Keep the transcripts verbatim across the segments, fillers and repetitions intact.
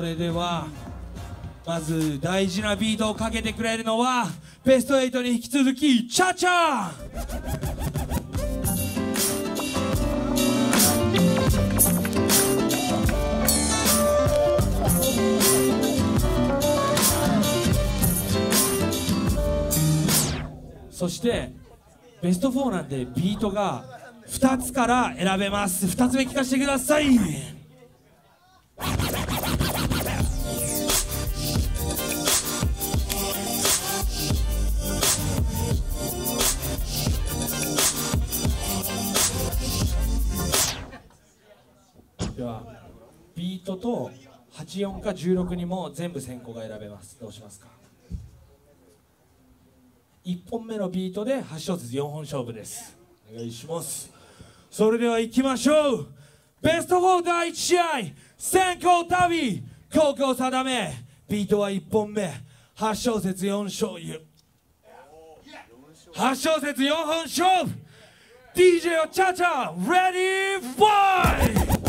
れではまず大事なビートをかけてくれるのはベストエイトに引き続きチャチャ。そしてベストフォーなんでビートがふたつから選べます。ふたつめ聞かせてください。ではビートとはちじゅうよんかじゅうろくにも全部先行が選べます。どうしますか？いっぽんめのビートではち小節よんほん勝負です。お願いします。それでは行きましょう。ベストフォーだいいち試合先行旅高校定め。ビートはいっぽんめはち小節よん勝負はち小節よんほん勝負。 ディージェー よチャチャレディーファイト。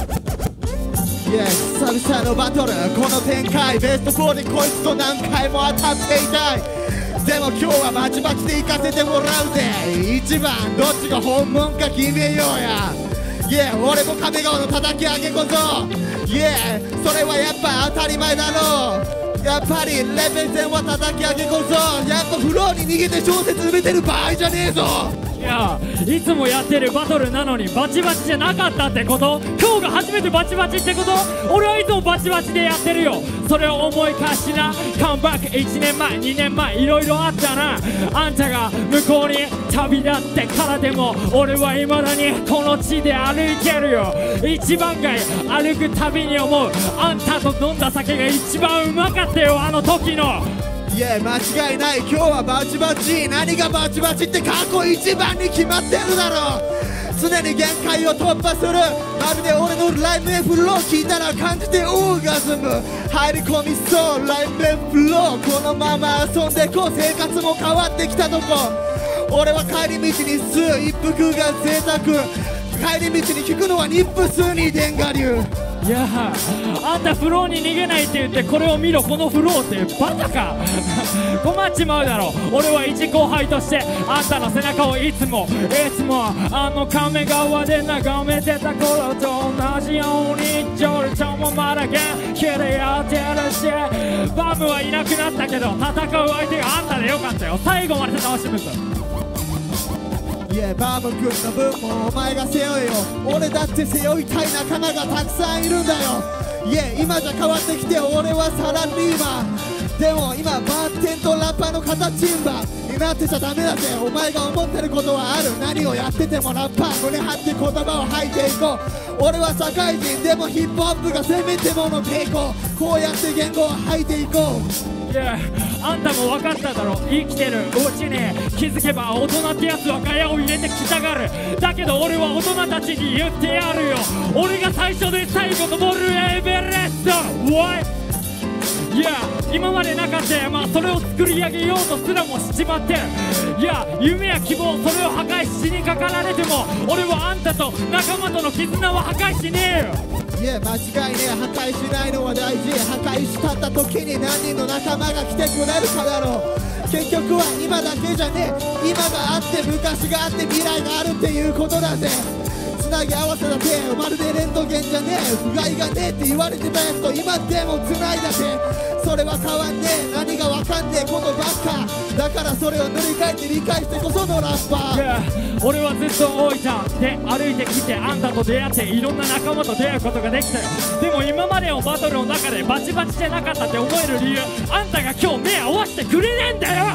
Yeah、久々のバトルこの展開ベストフォーでこいつと何回も当たっていたい。でも今日はバチバチで行かせてもらうぜ。一番どっちが本物か決めようや。Yeah、俺も亀川の叩き上げこそ Yeah、それはやっぱ当たり前だろう。やっぱりレベゼンは叩き上げこそ。やっぱフローに逃げて小説埋めてる場合じゃねえぞ。 いや、いつもやってるバトルなのにバチバチじゃなかったってこと？今日が初めてバチバチってこと？俺はいつもバチバチでやってるよ。それを思い返しな。カムバックいちねんまえにねんまえいろいろあったな。あんたが向こうに旅立ってからでも俺は未だにこの地で歩いてるよ。一番街歩くたびに思う、あんたと飲んだ酒が一番うまかったよ、あの時の。 いや、間違いない。今日はバチバチ。何がバチバチって過去一番に決まってるだろう。常に限界を突破する。まるで俺のライブフロー聞いたら感じてオーガズム。入り込みそうライブフロー。このまま遊んでこう。生活も変わってきたとこ。俺は帰り道に吸う一服が贅沢。帰り道に聞くのはニップスに電ガ流。 いやあんたフローに逃げないって言ってこれを見ろこのフローってバカか困っちまうだろ。俺は一後輩としてあんたの背中をいつもいつもあの亀川で眺めてた頃と同じようにジョルトもまだ元気でやってるし、バムはいなくなったけど戦う相手があんたでよかったよ。最後まで楽しむぞ。 いや、バーム君の分もお前が背負えよ。俺だって背負いたい仲間がたくさんいるんだよ。いや、今じゃ変わってきて俺はサラリーマン。でも今バーテンとラッパーの形ンバになってちゃダメだぜ。お前が思ってることはある。何をやっててもラッパー胸張って言葉を吐いていこう。俺は社会人でもヒップホップがせめてもの抵抗。こうやって言語を吐いていこう。 いやあんたも分かっただろ。生きてるうちに気づけば大人ってやつはガヤを入れてきたがる。だけど俺は大人たちに言ってやるよ。俺が最初で最後登るエベレスト。What？ いや今までなかった山、それを作り上げようとすらもしちまってる。いや夢や希望、それを破壊しにかかられても俺はあんたと仲間との絆は破壊しねえよ。 いや、間違いねえ。破壊しないのは大事。破壊したった時に何人の仲間が来てくれるかだろう。結局は今だけじゃねえ。今があって昔があって未来があるっていうことだぜ。つなぎ合わせだぜ。まるでレントゲンじゃねえ。不甲斐がねえって言われてたやつと今でもつないだぜ。それは変わんねえ。何がわかんねえこのバカだから、それを塗り替えて理解してこそのラッパー。 いや俺はずっと大分で歩いてきてあんたと出会っていろんな仲間と出会うことができたよ。でも今までのバトルの中でバチバチじゃなかったって思える理由、あんたが今日目合わせてくれねえんだよ。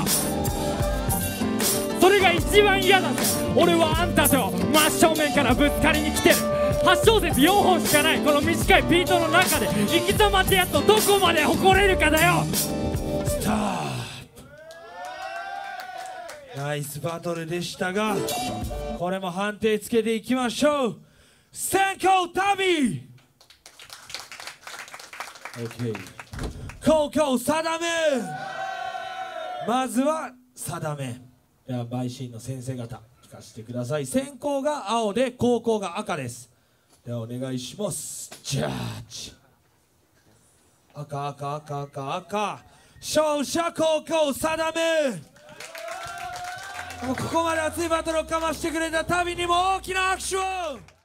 それが一番嫌だぜ。俺はあんたと真正面からぶつかりに来てる。はち小節よんほんしかないこの短いビートの中で生き様ってやつをどこまで誇れるかだよ。 スタート。ナイスバトルでしたが、これも判定つけていきましょう。先行旅 OK 高校定め。まずは定め。では陪審の先生方聞かせてください。先行が青で後攻が赤です。ではお願いします。ジャッジ。 赤赤赤赤赤勝者高校定め。もうここまで熱いバトルをかましてくれた旅にも大きな拍手を。